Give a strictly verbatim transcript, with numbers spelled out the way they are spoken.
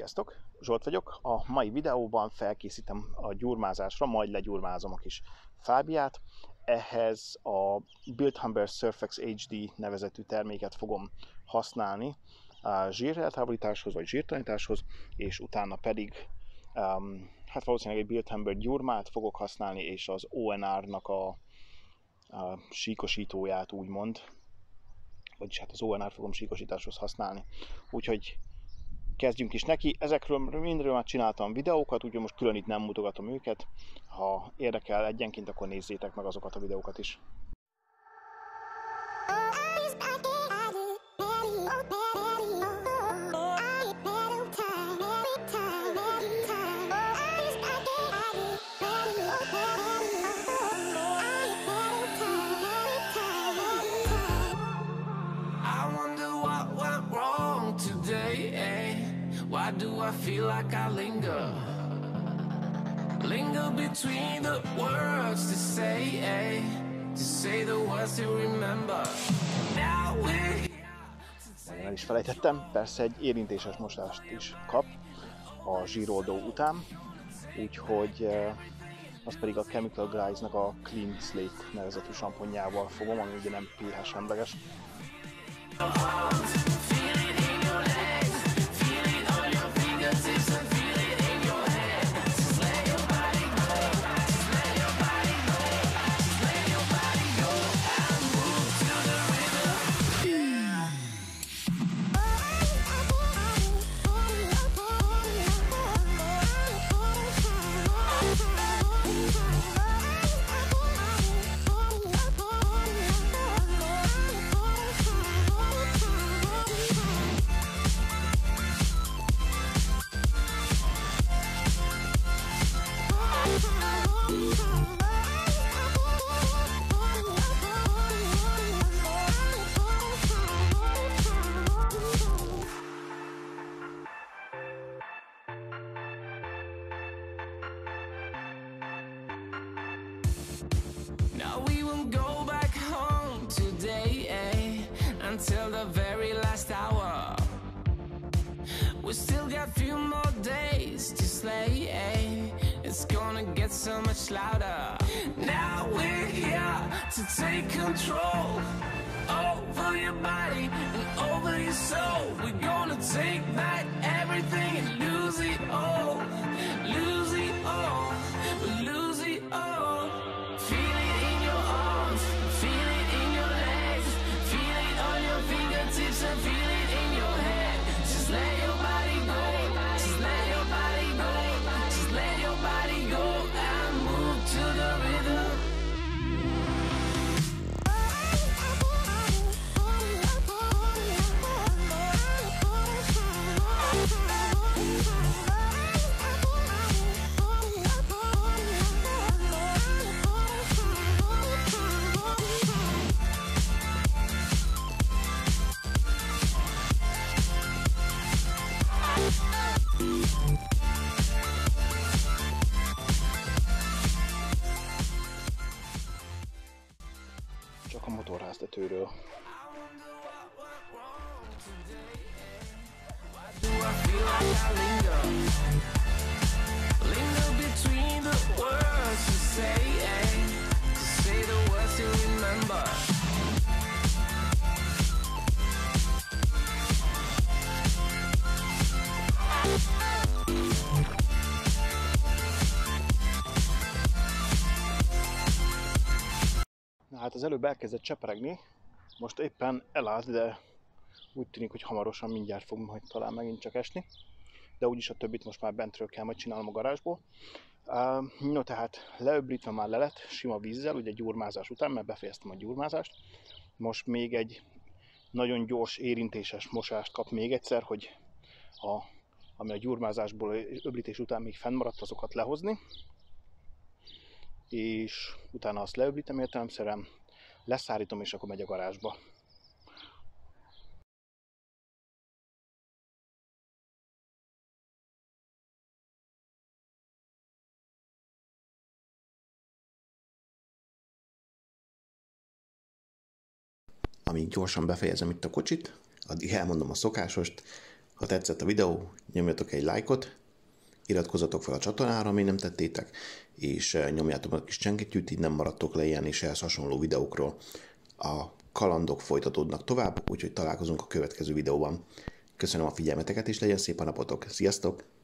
Sziasztok! Zsolt vagyok. A mai videóban felkészítem a gyurmázásra, majd legyurmázom a kis Fábiát. Ehhez a Build Humber Surfex há dé nevezetű terméket fogom használni a zsíreltávolításhoz vagy zsírtalanításhoz, és utána pedig um, hát valószínűleg egy Build Humber gyurmát fogok használni, és az o en er-nak a, a síkosítóját úgymond, vagyis hát az o en er fogom síkosításhoz használni. Úgyhogy kezdjünk is neki. Ezekről mindről már csináltam videókat, úgyhogy most külön itt nem mutogatom őket. Ha érdekel egyenként, akkor nézzétek meg azokat a videókat is. Why do I feel like I linger? Linger between the words to say, eh? To say the words to remember. Now we're El is felejtettem, persze egy érintéses mosást is kap a zsíroldó után, úgyhogy az pedig a Chemical Guys-nak a Clean Slate nevezetű samponjával fogom, ami ugye nem pé há semleges. Now we won't go back home today, eh? Until the very last hour. We still got few more days to slay, eh? It's gonna get so much louder. Now we're here to take control over your body and over your soul. We're gonna take back everything and lose it all. Lose it all. Lose it all. Feel it in your arms, feel it in your legs, feel it on your fingertips and feel it in your head. Just let your body go, just let your body go, just let your body go and move to the rhythm. Csak a motorháztetőről. Do I feel like I linger? Linger between the words to say, eh? To say the words to remember. Na hát az előbb elkezdett cseperegni, most éppen elállt, de úgy tűnik, hogy hamarosan mindjárt fog majd talán megint csak esni. De úgyis a többit most már bentről kell majd csinálnom a garázsból. Uh, no, tehát leöblítve már le lett, sima vízzel, ugye gyurmázás után, mert befejeztem a gyurmázást. Most még egy nagyon gyors érintéses mosást kap még egyszer, hogy a, ami a gyurmázásból öblítés után még fennmaradt, azokat lehozni. És utána azt leöblítem értelemszerűen, leszárítom, és akkor megy a garázsba. Amíg gyorsan befejezem itt a kocsit, addig elmondom a szokásost, Ha tetszett a videó, nyomjatok egy lájkot, iratkozzatok fel a csatornára, amíg nem tettétek, és nyomjátok a kis csengőt, így nem maradtok le ilyen és ehhez hasonló videókról. A kalandok folytatódnak tovább, úgyhogy találkozunk a következő videóban. Köszönöm a figyelmeteket, és legyen szép a napotok. Sziasztok!